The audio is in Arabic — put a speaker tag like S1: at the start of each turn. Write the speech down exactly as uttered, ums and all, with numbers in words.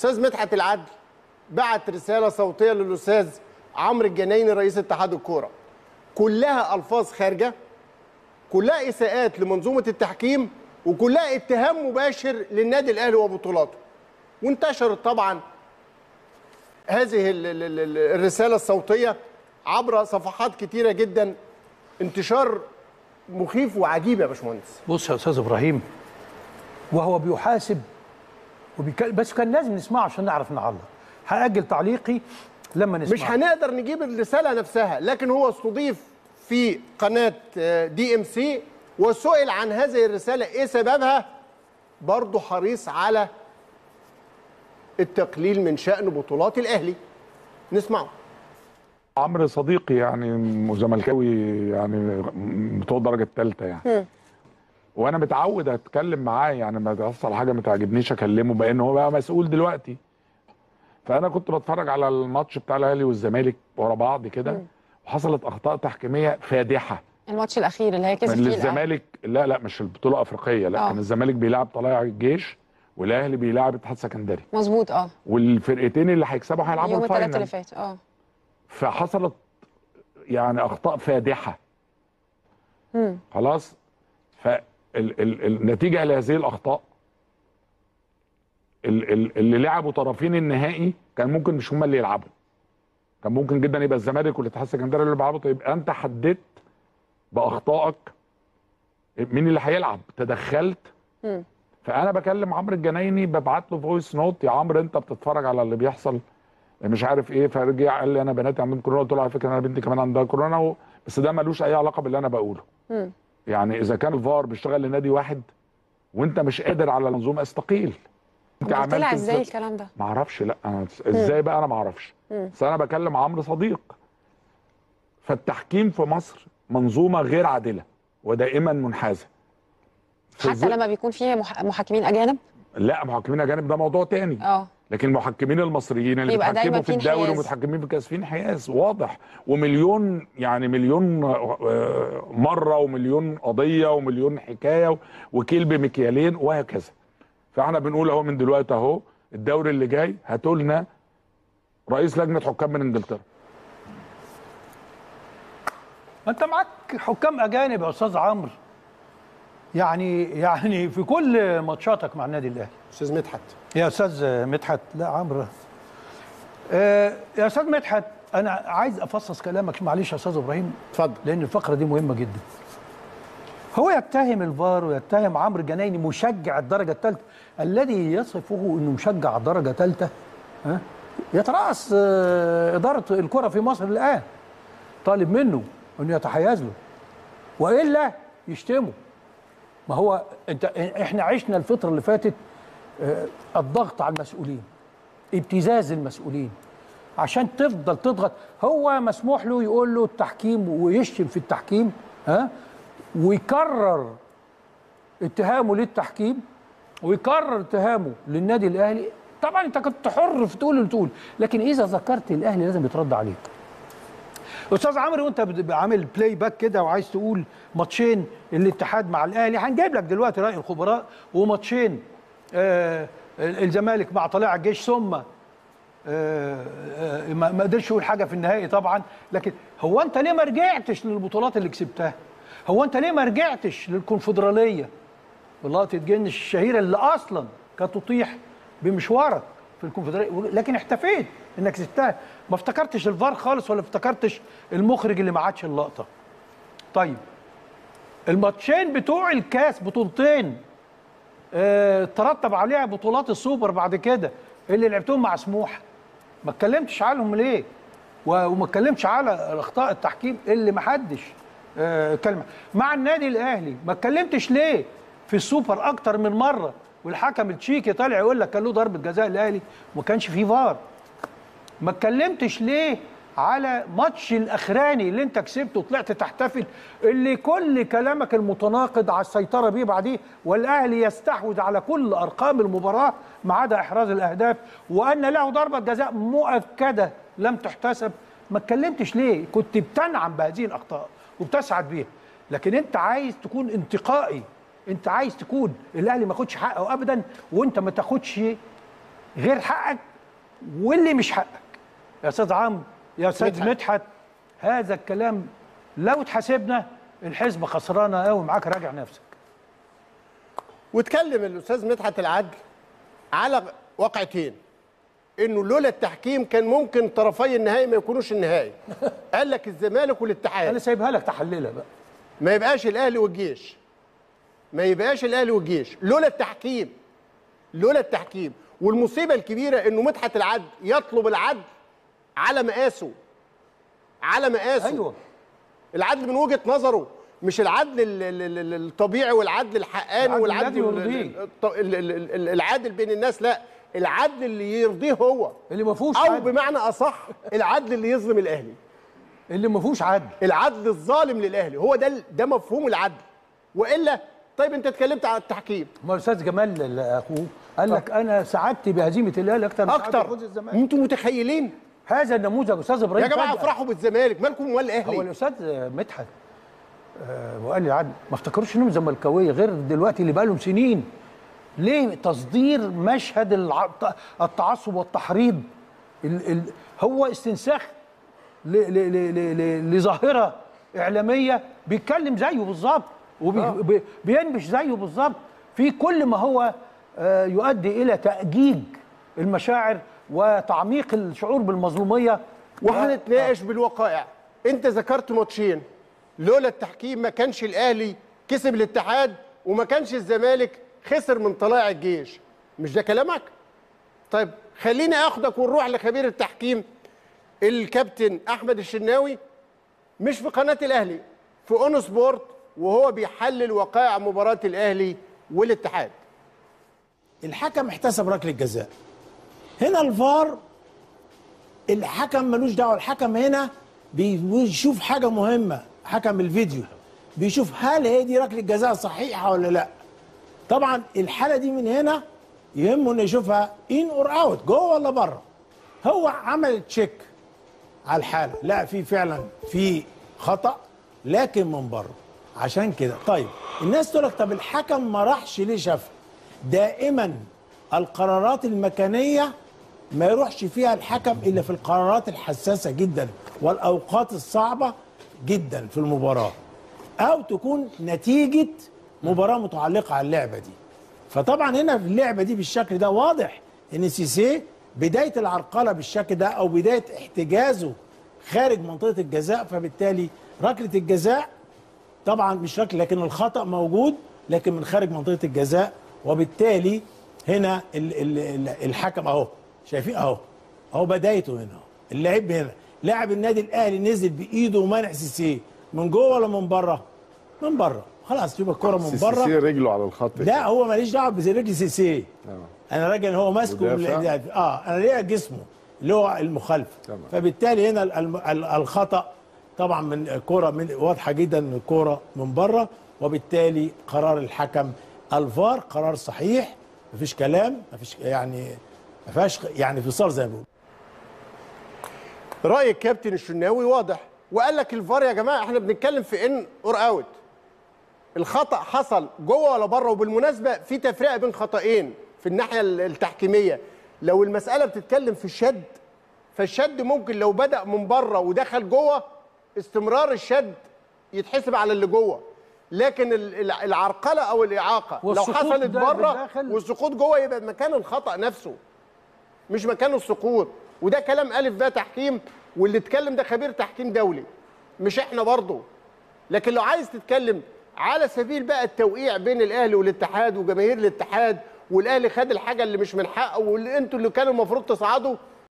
S1: استاذ مدحت العدل بعت رساله صوتيه للاستاذ عمرو الجنايني رئيس اتحاد الكوره، كلها الفاظ خارجه، كلها اساءات لمنظومه التحكيم، وكلها اتهام مباشر للنادي الاهلي وبطولاته. وانتشرت طبعا هذه الرساله الصوتيه عبر صفحات كتيره جدا، انتشار مخيف وعجيب يا باشمهندس.
S2: بص يا استاذ ابراهيم، وهو بيحاسب وبيك... بس كان لازم نسمعه عشان نعرف نعلق. هاجل تعليقي لما نسمع.
S1: مش هنقدر نجيب الرساله نفسها، لكن هو استضيف في قناه دي ام سي وسئل عن هذه الرساله ايه سببها، برضه حريص على التقليل من شأن بطولات الاهلي. نسمعه.
S3: عمرو صديقي يعني زملكاوي يعني بتوع الدرجه الثالثه يعني م. وانا متعود اتكلم معاه، يعني ما تحصل حاجه ما تعجبنيش اكلمه، بان هو بقى مسؤول دلوقتي. فانا كنت بتفرج على الماتش بتاع الاهلي والزمالك ورا بعض كده، وحصلت اخطاء تحكيميه فادحه.
S4: الماتش الاخير اللي هي كسب فيه
S3: الزمالك، لا لا مش البطوله الافريقيه، لا أوه. كان الزمالك بيلعب طلائع الجيش والاهلي بيلعب اتحاد سكندري.
S4: مظبوط. اه
S3: والفرقتين اللي هيكسبوا هيلعبوا
S4: يوم
S3: الفاينل.
S4: الثلاث اللي فات. اه
S3: فحصلت يعني اخطاء فادحه. امم خلاص. فالنتيجه لهذه الاخطاء اللي لعبوا طرفين النهائي كان ممكن مش هم اللي يلعبوا، كان ممكن جدا يبقى الزمالك والاتحاد السكندري اللي بيلعبوا. طيب انت حددت باخطائك مين اللي هيلعب، تدخلت. امم فانا بكلم عمرو الجنايني، ببعت له فويس نوت: يا عمرو انت بتتفرج على اللي بيحصل مش عارف ايه. فرجع قال لي انا بناتي عندهم كورونا. قلت له على فكره انا بنتي كمان عندها كورونا و... بس ده ملوش اي علاقه باللي انا بقوله. امم يعني اذا كان الفار بيشتغل لنادي واحد وانت مش قادر على المنظومه، استقيل.
S4: انت عملت طلع ازاي الكلام ده؟
S3: ما اعرفش. لا انا ازاي بقى انا ما اعرفش، بس انا بكلم عمرو صديق. فالتحكيم في مصر منظومه غير عادله ودائما منحازه،
S4: حتى لما بيكون فيه محكمين اجانب.
S3: لا محكمين اجانب ده موضوع تاني.
S4: اه
S3: لكن المحكمين المصريين اللي بيتحكموا في الدوري ومتحكمين في كاس فين حياز واضح، ومليون يعني مليون مره ومليون قضيه ومليون حكايه وكيل بمكيالين وهكذا. فاحنا بنقول اهو من دلوقتي اهو الدوري اللي جاي هاتوا لنا رئيس لجنه حكام من انجلترا.
S2: ما انت معاك حكام اجانب يا استاذ عمرو، يعني يعني في كل ماتشاتك مع النادي الاهلي.
S1: استاذ مدحت
S2: يا استاذ مدحت، لا عمرو. آه يا استاذ مدحت، انا عايز افصص كلامك معلش يا استاذ ابراهيم.
S1: اتفضل.
S2: لان الفقره دي مهمه جدا. هو يتهم الفار ويتهم عمرو الجنايني مشجع الدرجه الثالثه الذي يصفه انه مشجع الدرجه الثالثه، ها يترأس آه اداره الكره في مصر الان، طالب منه انه يتحيز له والا يشتمه. ما هو انت احنا عشنا الفتره اللي فاتت اه الضغط على المسؤولين، ابتزاز المسؤولين عشان تفضل تضغط. هو مسموح له يقول له التحكيم ويشتم في التحكيم، ها ويكرر اتهامه للتحكيم ويكرر اتهامه للنادي الاهلي. طبعا انت كنت حر في تقول اللي تقول، لكن اذا ذكرت الاهلي لازم يترد عليك. استاذ عمرو، وانت عامل بلاي باك كده وعايز تقول ماتشين الاتحاد مع الاهلي، هنجيب لك دلوقتي راي الخبراء، وماتشين آه الزمالك مع طلائع الجيش، ثم آه آه ما قدرش يقول حاجه في النهائي طبعا. لكن هو انت ليه ما رجعتش للبطولات اللي كسبتها؟ هو انت ليه ما رجعتش للكونفدراليه ولقطه جنش الشهيره اللي اصلا كانت تطيح بمشوارك في الكونفدراليه، لكن احتفيت انك كسبتها؟ ما افتكرتش الفار خالص ولا افتكرتش المخرج اللي ما عادش اللقطه. طيب الماتشين بتوع الكاس، بطولتين اه ترتب عليها بطولات السوبر بعد كده اللي لعبتهم مع سموحه، ما اتكلمتش عنهم ليه؟ وما اتكلمتش على اخطاء التحكيم اللي ما حدش اه كلمه. مع النادي الاهلي ما اتكلمتش ليه في السوبر اكتر من مره، والحكم التشيكي طالع يقول لك كان له ضربه جزاء الاهلي وما كانش فيه فار. ما اتكلمتش ليه على ماتش الاخراني اللي انت كسبته وطلعت تحتفل، اللي كل كلامك المتناقض على السيطره بيه بعديه، والاهلي يستحوذ على كل ارقام المباراه ما عدا احراز الاهداف، وان له ضربه جزاء مؤكده لم تحتسب. ما اتكلمتش ليه؟ كنت بتنعم بهذه الاخطاء وبتسعد بيها، لكن انت عايز تكون انتقائي، انت عايز تكون الاهلي ما ياخدش حقه ابدا وانت ما تاخدش غير حقك واللي مش حقك. يا استاذ عمرو، يا استاذ مدحت، هذا الكلام لو اتحاسبنا الحسبه خسرانه قوي معاك، راجع نفسك.
S1: واتكلم الاستاذ مدحت العدل على واقعتين، انه لولا التحكيم كان ممكن طرفي النهائي ما يكونوش النهائي. قال لك الزمالك والاتحاد.
S2: انا سايبها لك تحللها بقى.
S1: ما يبقاش الاهلي والجيش. ما يبقاش الاهلي والجيش لولا التحكيم. لولا التحكيم، والمصيبه الكبيره انه مدحت العدل يطلب العدل على مقاسه. على مقاسه.
S2: ايوه.
S1: العدل من وجهه نظره، مش العدل الطبيعي والعدل الحقاني والعدل العادل بين الناس، لا، العدل اللي يرضيه هو،
S2: اللي ما فيهوش
S1: او
S2: عدل.
S1: بمعنى اصح العدل اللي يظلم الاهلي،
S2: اللي ما فيهوش عدل،
S1: العدل الظالم للاهلي، هو ده ده مفهوم العدل. والا طيب انت اتكلمت على التحكيم،
S2: ما الاستاذ جمال اخوه قال لك انا سعدت بهزيمه الاهلي اكتر من
S1: اكتر فوز الزمالك. انتوا متخيلين
S2: هذا النموذج؟ استاذ ابراهيم
S1: يا جماعه افرحوا بالزمالك، مالكم ومال الاهلي؟
S2: هو الاستاذ مدحت آه وقال لي عدل، ما افتكروش انهم زملكاويه غير دلوقتي اللي بقى لهم سنين. ليه تصدير مشهد الع... التعصب والتحريض؟ ال... ال... هو استنساخ ل... ل... ل... ل... لظاهره اعلاميه، بيتكلم زيه بالظبط وبينبش زيه بالظبط في كل ما هو آه يؤدي الى تأجيج المشاعر وتعميق الشعور بالمظلوميه.
S1: وهنتناقش بالوقائع. انت ذكرت ماتشين لولا التحكيم ما كانش الاهلي كسب الاتحاد وما كانش الزمالك خسر من طلائع الجيش، مش ده كلامك؟ طيب خليني اخدك ونروح لخبير التحكيم الكابتن احمد الشناوي، مش في قناه الاهلي، في اون سبورت، وهو بيحلل وقائع مباراه الاهلي والاتحاد.
S5: الحكم احتسب ركله جزاء. هنا الفار الحكم ملوش دعوه، الحكم هنا بيشوف حاجه مهمه، حكم الفيديو بيشوف هل هي دي ركله جزاء صحيحه ولا لا. طبعا الحاله دي من هنا يهمه انه يشوفها ان اور اوت، جوه ولا بره. هو عمل تشيك على الحاله، لا في فعلا في خطا لكن من بره. عشان كده طيب الناس تقول لك طب الحكم ما راحش ليه شافها؟ دائما القرارات المكانيه ما يروحش فيها الحكم الا في القرارات الحساسه جدا والاوقات الصعبه جدا في المباراه، او تكون نتيجه مباراه متعلقه على اللعبه دي. فطبعا هنا في اللعبه دي بالشكل ده واضح ان سيسي بدايه العرقله بالشكل ده او بدايه احتجازه خارج منطقه الجزاء، فبالتالي ركله الجزاء طبعا مش ركله لكن الخطا موجود لكن من خارج منطقه الجزاء، وبالتالي هنا ال ال الحكم اهو شايفين اهو اهو بدايته هنا، اللاعب هنا لاعب النادي الاهلي نزل بايده ومنع سيسي من جوه ولا من بره؟ من بره، خلاص يبقى الكوره من بره.
S6: سيسي رجله على الخط.
S5: لا هو ماليش دعوه برجل سيسي، انا راجل هو ماسكه اه انا ليا جسمه اللي هو المخالف. فبالتالي هنا الخطا طبعا من كوره من واضحه جدا ان الكوره من بره، وبالتالي قرار الحكم الفار قرار صحيح، مفيش كلام، مفيش يعني ما فيهاش يعني فصال زي ما بيقولوا.
S1: راي الكابتن الشناوي واضح، وقال لك الفار يا جماعه احنا بنتكلم في ان اور اوت. الخطا حصل جوه ولا بره؟ وبالمناسبه في تفرقه بين خطأين في الناحيه التحكيميه. لو المساله بتتكلم في الشد، فالشد ممكن لو بدأ من بره ودخل جوه استمرار الشد يتحسب على اللي جوه، لكن العرقله او الاعاقه لو حصلت بره والسقوط جوه يبقى مكان الخطأ نفسه مش مكان السقوط. وده كلام الف باء تحكيم، واللي اتكلم ده خبير تحكيم دولي مش احنا برضه. لكن لو عايز تتكلم على سبيل بقى التوقيع بين الاهلي والاتحاد وجماهير الاتحاد، والاهلي خد الحاجه اللي مش من حقه، واللي انتوا اللي كانوا المفروض تصعدوا،